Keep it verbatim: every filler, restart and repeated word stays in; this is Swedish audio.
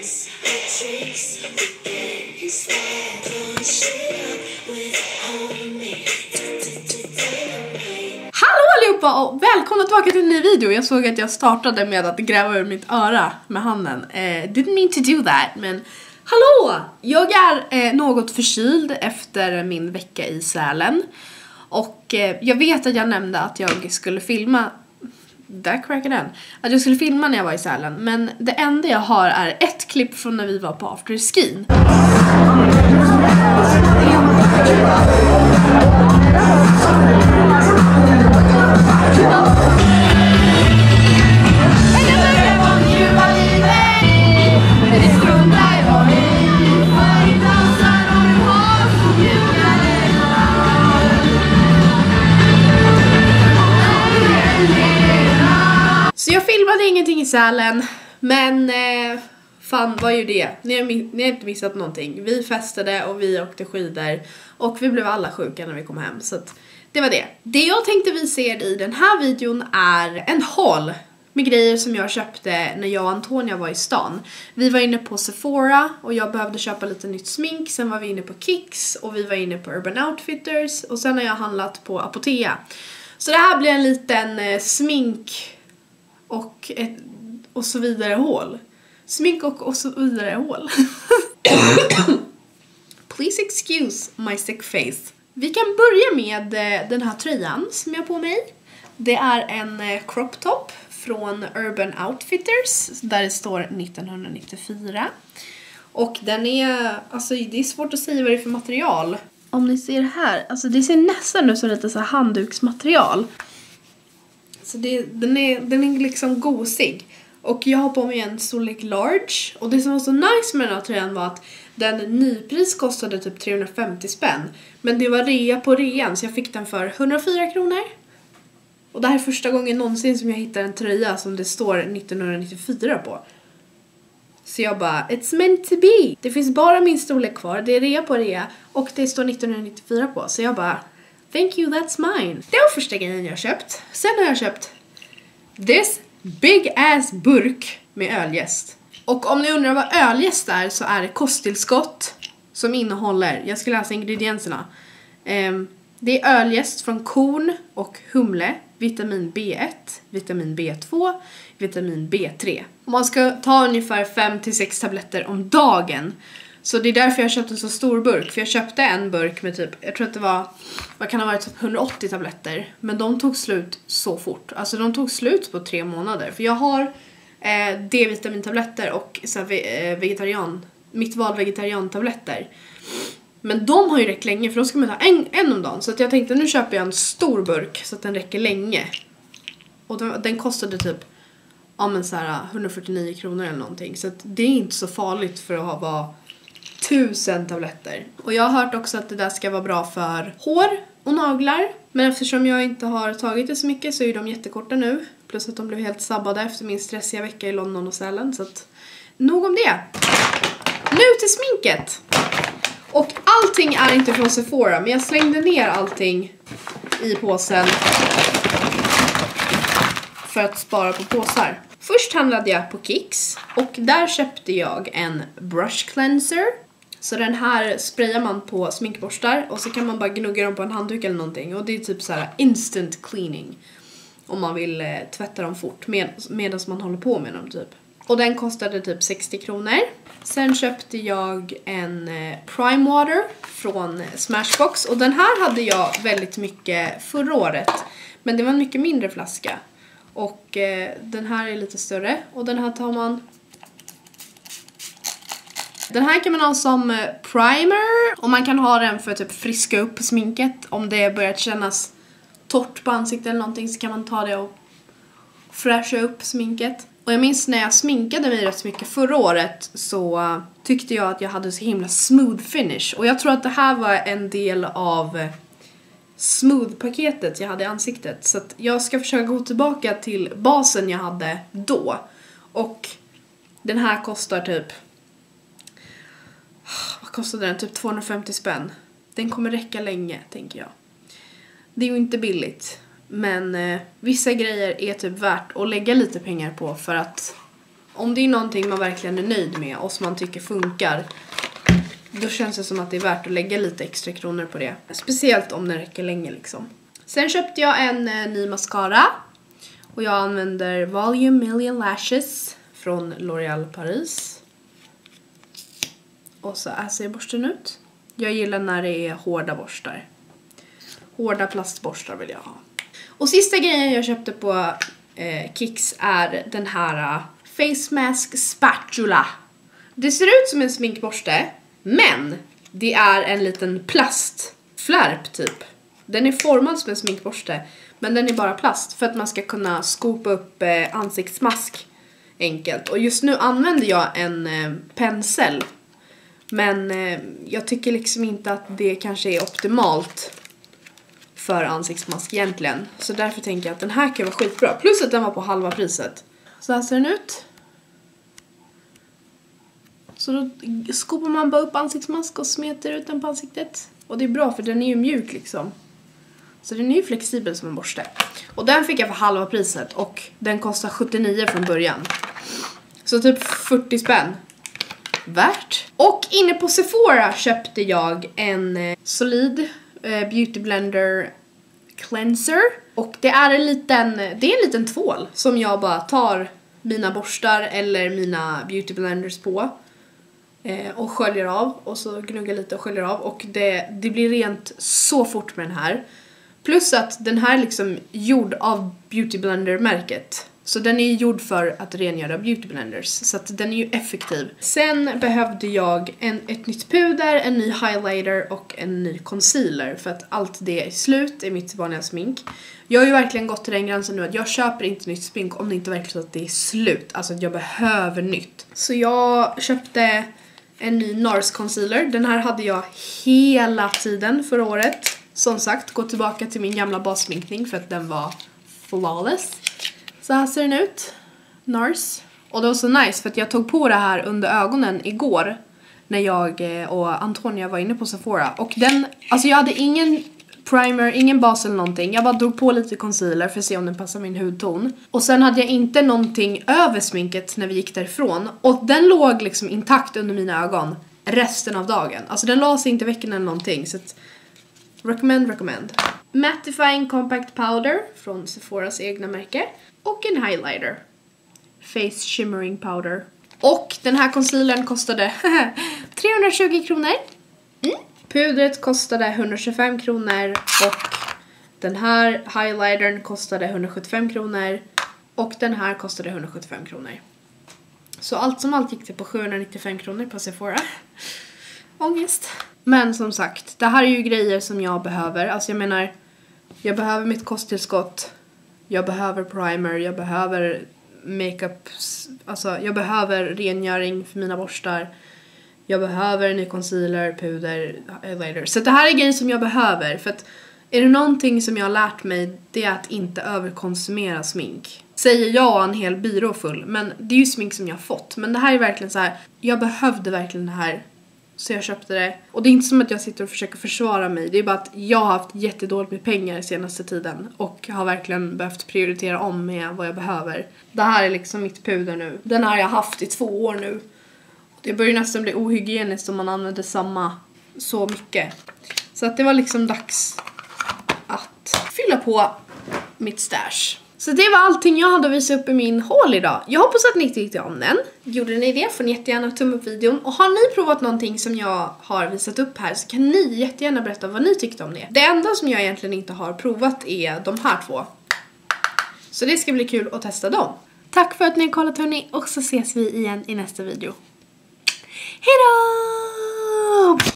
Hallå allihopa och välkomna tillbaka till en ny video. Jag såg att jag startade med att gräva ur mitt öra med handen. eh, Didn't mean to do that, men hallå! Jag är eh, något förkyld efter min vecka i Sälen. Och eh, jag vet att jag nämnde att jag skulle filma. Där crackade den. Att jag skulle filma när jag var i Sälen. Men det enda jag har är ett klipp från när vi var på afterskin. Så jag filmade ingenting i Sälen, men eh, fan, vad är ju det? Ni har, ni har inte missat någonting. Vi festade och vi åkte skidor och vi blev alla sjuka när vi kom hem. Så att det var det. Det jag tänkte visa er i den här videon är en haul med grejer som jag köpte när jag och Antonia var i stan. Vi var inne på Sephora och jag behövde köpa lite nytt smink. Sen var vi inne på Kicks och vi var inne på Urban Outfitters. Och sen har jag handlat på Apotea. Så det här blir en liten eh, smink och, ett, och så vidare hål. Smink och, och så vidare hål. Please excuse my sick face. Vi kan börja med eh, den här tröjan som jag har på mig. Det är en eh, crop top från Urban Outfitters där det står nittonhundranittiofyra. Och den är, alltså det är svårt att säga vad det är för material. Om ni ser här, alltså det ser nästan ut som lite så här handduksmaterial. Så det, den, är, den är liksom gosig. Och jag har på mig en storlek large. Och det som var så nice med den här tröjan var att den nypris kostade typ trehundrafemtio spänn. Men det var rea på rean, så jag fick den för hundrafyra kronor. Och det här är första gången någonsin som jag hittar en tröja som det står nittonhundranittiofyra på. Så jag bara, it's meant to be. Det finns bara min storlek kvar, det är rea på rea. Och det står nittonhundranittiofyra på. Så jag bara, thank you, that's mine. Det var första grejen jag köpt. Sen har jag köpt this big ass burk med öljäst. Och om ni undrar vad öljäst är, så är det kosttillskott som innehåller, jag ska läsa ingredienserna. Um, det är öljäst från korn och humle, vitamin B ett, vitamin B två, vitamin B tre. Och man ska ta ungefär fem till sex tabletter om dagen. Så det är därför jag köpte en så stor burk. För jag köpte en burk med typ, jag tror att det var, vad kan det ha varit, typ hundraåttio tabletter. Men de tog slut så fort. Alltså de tog slut på tre månader. För jag har eh, D-vitamintabletter och så här, eh, vegetarian, mitt val vegetariantabletter. Men de har ju räckt länge, för då ska man ta en, en om dagen. Så att jag tänkte, nu köper jag en stor burk så att den räcker länge. Och den, den kostade typ ja, men så här, hundrafyrtionio kronor eller någonting. Så att det är inte så farligt för att ha bara tusen tabletter. Och jag har hört också att det där ska vara bra för hår och naglar. Men eftersom jag inte har tagit det så mycket så är de jättekorta nu. Plus att de blev helt sabbade efter min stressiga vecka i London och Sälen. Så att nog om det. Nu till sminket. Och allting är inte från Sephora, men jag slängde ner allting i påsen för att spara på påsar. Först handlade jag på Kicks och där köpte jag en brush cleanser. Så den här sprayar man på sminkborstar och så kan man bara gnugga dem på en handduk eller någonting. Och det är typ så här instant cleaning om man vill eh, tvätta dem fort med, medan man håller på med dem typ. Och den kostade typ sextio kronor. Sen köpte jag en eh, Prime Water från Smashbox. Och den här hade jag väldigt mycket förra året. Men det var en mycket mindre flaska. Och eh, den här är lite större. Och den här tar man... Den här kan man ha som primer. Och man kan ha den för att typ friska upp sminket. Om det börjar kännas torrt på ansiktet eller någonting så kan man ta det och fräscha upp sminket. Och jag minns när jag sminkade mig rätt mycket förra året så tyckte jag att jag hade så himla smooth finish. Och jag tror att det här var en del av smooth-paketet jag hade i ansiktet. Så att jag ska försöka gå tillbaka till basen jag hade då. Och den här kostar typ... Vad kostade den? Typ tvåhundrafemtio spänn. Den kommer räcka länge, tänker jag. Det är ju inte billigt. Men eh, vissa grejer är typ värt att lägga lite pengar på för att om det är någonting man verkligen är nöjd med och som man tycker funkar, då känns det som att det är värt att lägga lite extra kronor på det. Speciellt om den räcker länge liksom. Sen köpte jag en eh, ny mascara. Och jag använder Volume Million Lashes från L'Oréal Paris. Och så här ser borsten ut. Jag gillar när det är hårda borstar. Hårda plastborstar vill jag ha. Och sista grejen jag köpte på eh, Kicks är den här uh, Face Mask Spatula. Det ser ut som en sminkborste, men det är en liten plastflärp typ. Den är formad som en sminkborste, men den är bara plast för att man ska kunna skopa upp eh, ansiktsmask enkelt. Och just nu använder jag en eh, pensel. Men eh, jag tycker liksom inte att det kanske är optimalt för ansiktsmask egentligen. Så därför tänker jag att den här kan vara skitbra. Plus att den var på halva priset. Så här ser den ut. Så då skopar man bara upp ansiktsmask och smeter ut den på ansiktet. Och det är bra för den är ju mjuk liksom. Så den är ju flexibel som en borste. Och den fick jag för halva priset. Och den kostar sjuttionio från början. Så typ fyrtio spänn. Värt. Och inne på Sephora köpte jag en eh, solid eh, Beauty Blender cleanser. Och det är en liten, det är en liten tvål som jag bara tar mina borstar eller mina beauty blenders på. Eh, och sköljer av. Och så gnuggar lite och sköljer av. Och det, det blir rent så fort med den här. Plus att den här är liksom gjord av Beauty Blender-märket. Så den är gjord för att rengöra beauty blenders. Så att den är ju effektiv. Sen behövde jag en, ett nytt puder, en ny highlighter och en ny concealer. För att allt det är slut i mitt vanliga smink. Jag har ju verkligen gått till den gränsen nu att jag köper inte nytt smink om det inte verkligen så att det är slut. Alltså att jag behöver nytt. Så jag köpte en ny NARS concealer. Den här hade jag hela tiden förra året. Som sagt, gå tillbaka till min gamla bassminkning för att den var flawless. Så här ser den ut. NARS. Och det var så nice för att jag tog på det här under ögonen igår. När jag och Antonia var inne på Sephora. Och den, alltså jag hade ingen primer, ingen bas eller någonting. Jag bara drog på lite concealer för att se om den passar min hudton. Och sen hade jag inte någonting över sminket när vi gick därifrån. Och den låg liksom intakt under mina ögon resten av dagen. Alltså den la sig inte veckan eller någonting. Så att recommend, recommend. Mattifying Compact Powder från Sephoras egna märke. Och en highlighter. Face Shimmering Powder. Och den här concealern kostade trehundratjugo kronor. Mm. Pudret kostade etthundratjugofem kronor. Och den här highlightern kostade etthundrasjuttiofem kronor. Och den här kostade etthundrasjuttiofem kronor. Så allt som allt gick det på sjuhundranittiofem kronor på Sephora. Ångest. Men som sagt, det här är ju grejer som jag behöver. Alltså jag menar, jag behöver mitt kosttillskott. Jag behöver primer, jag behöver makeup, alltså jag behöver rengöring för mina borstar. Jag behöver en ny concealer, puder, highlighter. Så det här är grejer som jag behöver. För att är det någonting som jag har lärt mig, det är att inte överkonsumera smink. Säger jag en hel byrå full, men det är ju smink som jag har fått. Men det här är verkligen så här, jag behövde verkligen det här. Så jag köpte det. Och det är inte som att jag sitter och försöker försvara mig. Det är bara att jag har haft jättedåligt med pengar senaste tiden. Och har verkligen behövt prioritera om med vad jag behöver. Det här är liksom mitt puder nu. Den har jag haft i två år nu. Det börjar nästan bli ohygieniskt om man använder samma så mycket. Så att det var liksom dags att fylla på mitt stash. Så det var allting jag hade att visa upp i min haul idag. Jag hoppas att ni tyckte om den. Gjorde ni det får ni jättegärna tumma upp videon. Och har ni provat någonting som jag har visat upp här så kan ni jättegärna berätta vad ni tyckte om det. Det enda som jag egentligen inte har provat är de här två. Så det ska bli kul att testa dem. Tack för att ni har kollat hörni och så ses vi igen i nästa video. Hejdå!